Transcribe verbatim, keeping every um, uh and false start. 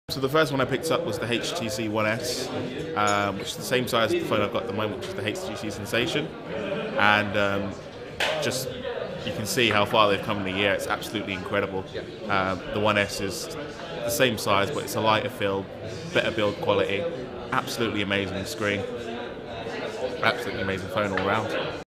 So the first one I picked up was the H T C One S, um, which is the same size as the phone I've got at the moment, which is the H T C Sensation. And um, just, you can see how far they've come in a year. It's absolutely incredible. Um, the One S is the same size, but it's a lighter field, better build quality, absolutely amazing screen, absolutely amazing phone all round.